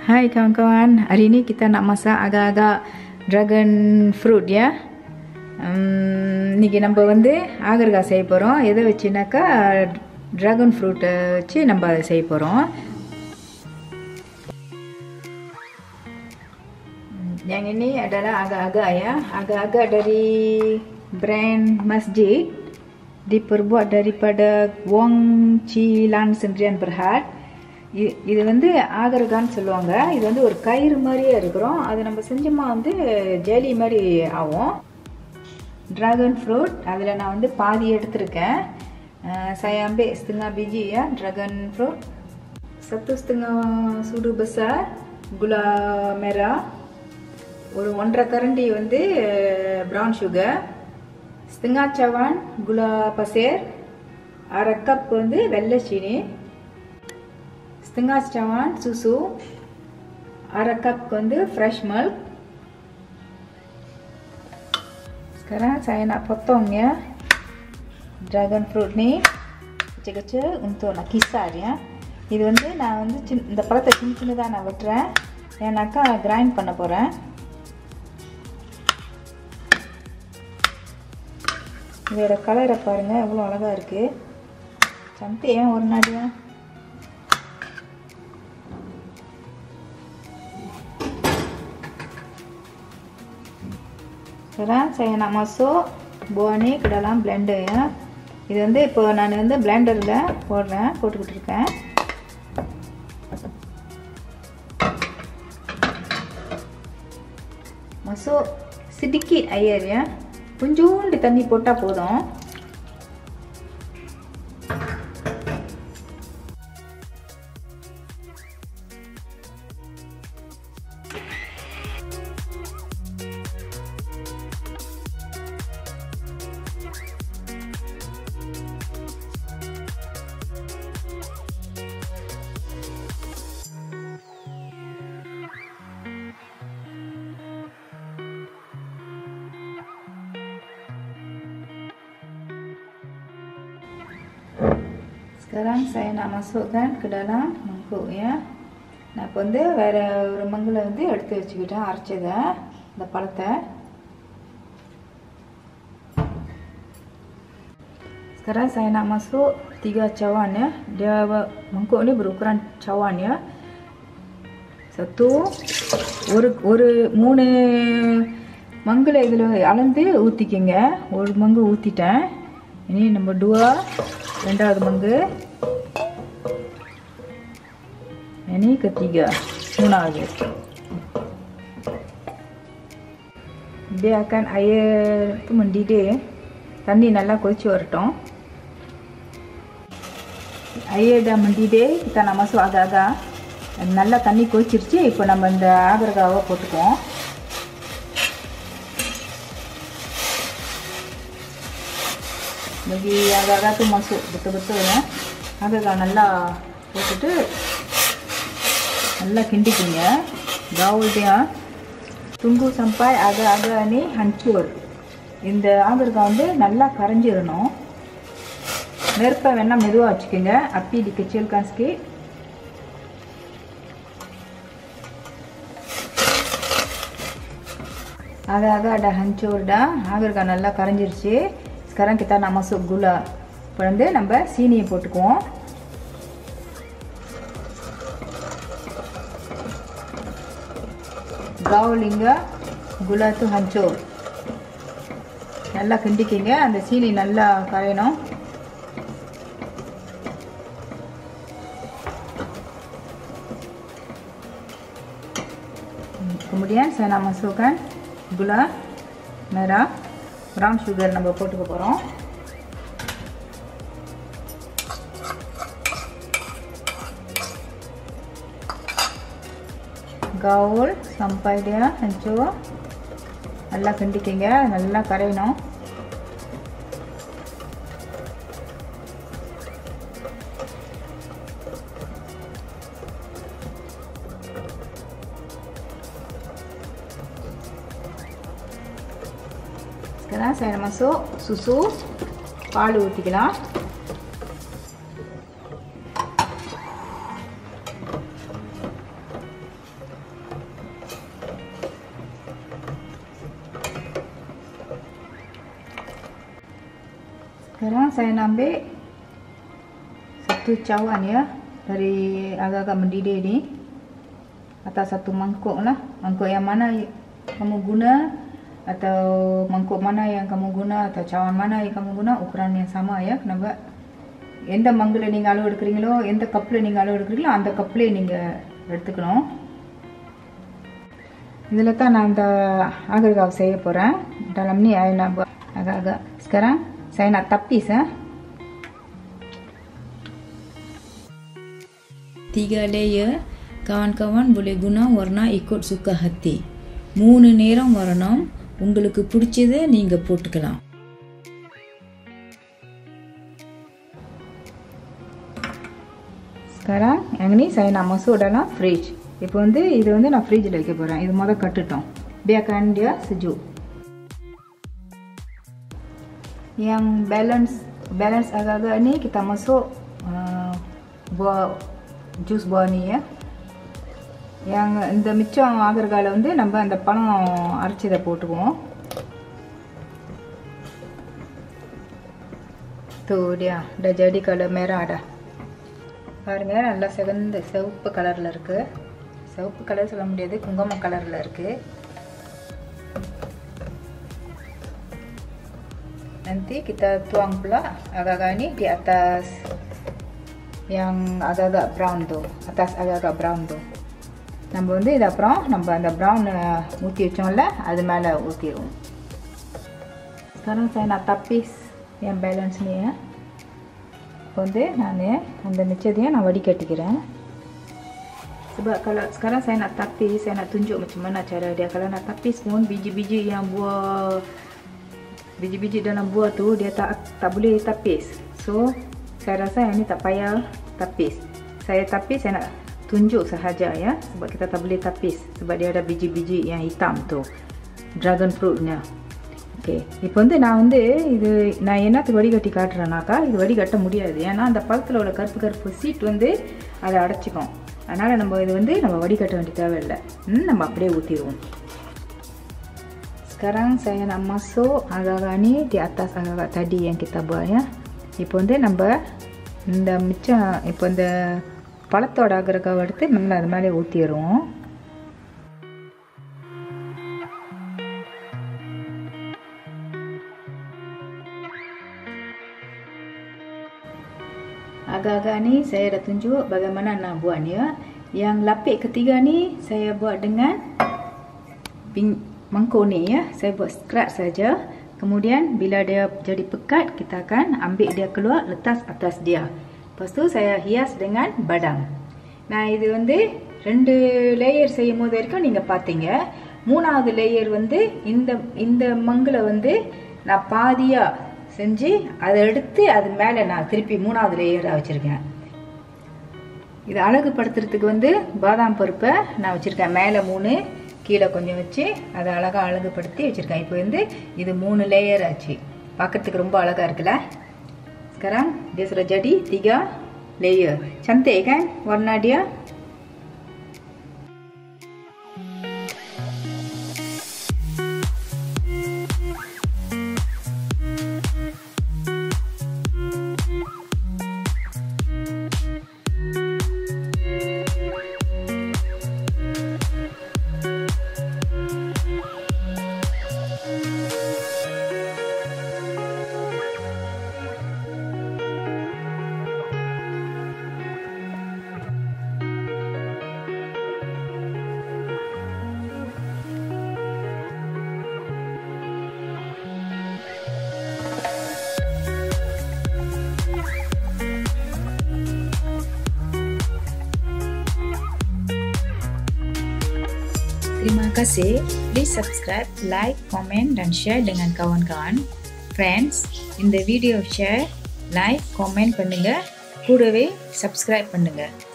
Hai kawan-kawan, hari ini kita nak masak agak-agak dragon fruit ya. இன்னைக்கு நம்ம வந்து ஆகர்காய் செய்ய போகிறோம். எதை வச்சுனாக்கா dragon fruit வச்சு நம்ம அதை செய்ய போகிறோம். Yang ini adalah agak-agak ya, agak-agak dari brand Masjid, diperbuat daripada Wong Cilan Sendirian Berhad. இது வந்து ஆகர்கான்னு சொல்லுவாங்க. இது வந்து ஒரு கயிறு மாதிரியே இருக்கிறோம். அது நம்ம செஞ்சோமா வந்து ஜெலி மாதிரி ஆகும். Dragon fruit, அதில் நான் வந்து பாதி எடுத்திருக்கேன். Saya ambil setengah biji ya dragon fruit. 1,5 sudu besar gula merah, ஒரு 1/2 கரண்டி வந்து brown sugar, setengah cawan gula pasir, 1/2 cup வந்து வெள்ளை சீனி, setengah cawan susu, 1/2 cup வந்து fresh milk. Sekarang saya nak potong ya dragon fruit ni kecil-kecil untuk nak kisar ya. இது வந்து நான் வந்து இந்த பழத்தை சின்னதா நான் வெட்டுறேன். ஏன்னாக்கா கிரைண்ட் பண்ண போறேன். இதோட கலரை பாருங்க எவ்வளவு அழகா இருக்கு. cantik ya warna dia. Sekarang saya nak masuk buah ni ke dalam blender ya. இது வந்து இப்போ நான் வந்து பிளெண்டர்ல போட்டுக்கிட்டு இருக்கேன். Masuk sedikit air ya. கொஞ்சோண்டு தண்ணி போட்டா போதும். Sekarang saya nak masukkan ke dalam mangkuk ya. நான் இப்போ வந்து வேற ஒரு மங்குல வந்து எடுத்து வச்சுக்கிட்டேன் அரைச்சதை இந்த பழத்தை. Sekarang saya nak masuk 3 cawan ya. Dia mangkuk ni berukuran cawan ya. ஒரு 3 மங்குல இதுல அளந்து ஊத்திக்கங்க. ஒரு மங்கு ஊத்திட்டேன். Ini nomor 2, ரெண்டாவது மங்கு. Ini ketiga, மூணாவது. Dia akan air itu mendidih. தண்ணி நல்லா கொதிச்சு வரட்டும். Air dah mendidih, kita nak masuk agak-agak. நல்லா தண்ணி கொதிச்சிருச்சு. இப்போ நம்ம இந்த ஆகர்காவை போட்டுக்குவோம். Bagi agak-agak tu masuk betul-betul ya. Agak-agak நல்லா போட்டுட்டு நல்லா கிண்டிக்குங்க. gaul dia. Tunggu sampai agak-agak ni hancur. இந்த ஆகர்காய் வந்து நல்லா கரைஞ்சிரணும். நெருப்பை வேணா மெதுவா வச்சுக்கோங்க. அப்பி dikecilkan sikit. Agak-agak dah hancur dah. Agak-agak நல்லா கரைஞ்சிருச்சு. Sekarang kita nak masuk gula. இப்போ வந்து நம்ம சீனியை போட்டுக்குவோம். gaul hingga gula tu hancur. நல்லா கிண்டிக்கிங்க. அந்த சீனி நல்லா கரையணும். Kemudian saya nak masukkan gula merah, brown sugar நம்ம போட்டுக்க போறோம். gaul sampai dia hancur. நல்லா கிண்டிக்கிங்க. நல்லா கரையணும். Sekarang saya masuk susu, பால் ஊத்திக்கலாம். Sekarang saya nak ambil satu cawan ya, dari agak-agak mendidih ni, atau satu mangkuk lah. Mangkuk yang mana kamu guna, atau mangkuk mana yang kamu guna, atau cawan mana yang kamu guna, ukuran yang sama ya. Kenapa? எந்த மங்குல நீங்க அளவு எடுக்கிறீங்களோ, எந்த கப்ல நீங்க அளவு எடுக்கிறீங்களோ அந்த கப்ல நீங்க எடுத்துக்கணும். இதில் தான் நான் இந்த agar-agar செய்ய போறேன். Dalam ni saya nak buat agak-agak. Sekarang saya nak tapis ya. 3 layer. Kawan-kawan boleh guna warna ikut suka hati. 3 நிறம் வரணும். உங்களுக்கு பிடிச்சதை நீங்க போட்டுக்கலாம். Sekarang yang ni saya nak masuk dalam fridge. இப்போ வந்து இது வந்து நான் ஃப்ரிட்ஜில் வைக்க போகிறேன். இது முதல் கட்டுட்டோம். Biarkan dia sejuk. Yang balance agak-agak ni kita masuk buah jus buah ni ya. Yang இந்த மிச்சம் ஆகிறகால வந்து நம்ம அந்த பழம் அரைச்சதை போட்டுக்குவோம். Tuh dia dah jadi color merah dah. பாருங்க நல்லா சிவப்பு கலர்ல இருக்கு. சிவப்பு கலர் சொல்ல முடியாது, குங்குமம் கலர்ல இருக்கு. Nanti kita tuang pula agak-agak ni di atas yang agak-agak brown tu, atas agak-agak brown tu. நம்ம வந்து இது அப்புறம் நம்ம அந்த brown ஊற்றி வச்சோம்ல, அது மேலே ஊற்றிடுவோம். Sekarang saya nak tapis yang balance ni ya. இப்போ வந்து நான் அந்த மிச்சத்தையும் நான் வடிகட்டிக்கிறேன். Sebab kalau sekarang saya nak tapis, saya nak tunjuk macam mana cara dia. Kalau nak tapis pun biji-biji yang buah, biji-biji dalam buah tu dia tak boleh tapis. So saya rasa yang ni tak payah tapis. Saya tapis, saya nak tunjuk sahaja ya. Sebab kita tak boleh tapis sebab dia ada biji-biji yang hitam tu, dragon fruitnya. Okay, இப்போ வந்து நான் வந்து இது நான் என்னத்துக்கு வடிகட்டி காட்டுறேன்னாக்கா, இது வடிகட்ட முடியாது. ஏன்னா அந்த பழத்தில் உள்ள கருப்பு சீட் வந்து அதை அடைச்சிக்கும். அதனால் நம்ம இது வந்து நம்ம வடிகட்ட வேண்டிய தேவையில்லை. நம்ம அப்படியே ஊற்றிடுவோம். Sekarang saya nak masuk agak-agak ni di atas agak-agak tadi yang kita buat ya. இப்போ வந்து நம்ம இந்த மிச்சம் இப்போ இந்த பழத்தோட அகரகாவை எடுத்து நம்ம அது மேலே ஊற்றிடுவோம். Agak-agak ni saya dah tunjuk bagaimana nak buatnya. Yang lapik ketiga ni saya buat dengan mangkuk ni ya. Saya buat scratch saja. Kemudian bila dia jadi pekat, kita akan ambil dia keluar, letak atas dia. Lepas tu saya hias dengan badang. Nah, இது வந்து 2 layer செய்யும் போது வரைக்கும் நீங்க பாத்தீங்க. 3வது layer வந்து இந்த மங்குல வந்து நான் பாதியா செஞ்சு அதை எடுத்து அது மேலே நான் திருப்பி 3வது லேயராக வச்சுருக்கேன். இது அழகுபடுத்துறதுக்கு வந்து பாதாம் பருப்பை நான் வச்சுருக்கேன். மேலே 3 கீழே கொஞ்சம் வச்சு அதை அழகாக அழகுபடுத்தி வச்சுருக்கேன். இப்போ வந்து இது 3 லேயர் ஆச்சு. பார்க்கறதுக்கு ரொம்ப அழகாக இருக்குல்ல. Sekarang dia sudah jadi 3 layer. Cantik kan warna dia? Terima kasih. Please subscribe, like, komen dan share dengan kawan-kawan. Friends, இந்த வீடியோ share, like, comment பண்ணுங்க. கூடவே subscribe பண்ணுங்க.